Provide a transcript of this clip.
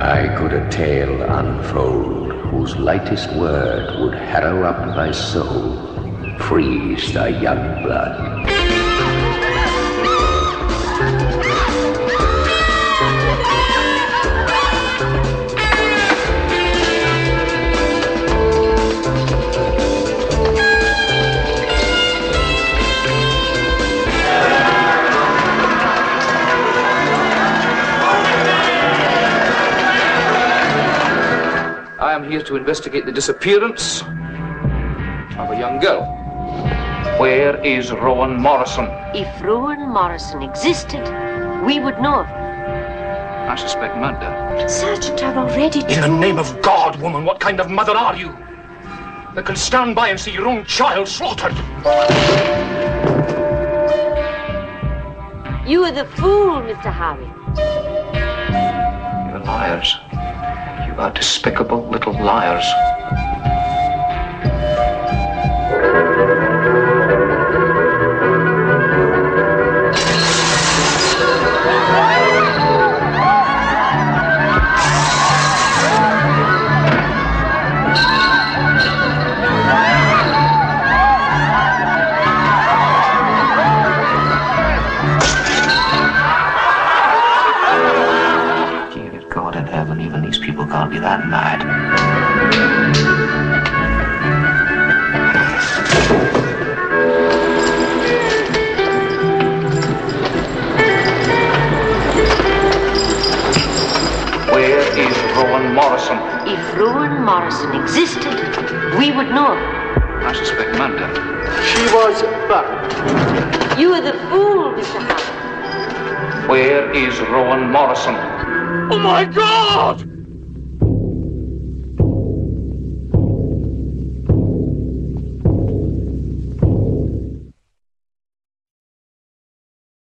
I could a tale unfold whose lightest word would harrow up thy soul, freeze thy young blood. I am here to investigate the disappearance of a young girl. Where is Rowan Morrison? If Rowan Morrison existed, we would know. I suspect murder. Sergeant, I've already... In the name of God, woman, what kind of mother are you? That can stand by and see your own child slaughtered? You are the fool, Mr. Harry. You're liars. You are despicable little liars. God in heaven, even these people can't be that mad. Where is Rowan Morrison? If Rowan Morrison existed, we would know. I suspect murder. She was back. You are the fool, Mr. Harry. Where is Rowan Morrison? Oh my God!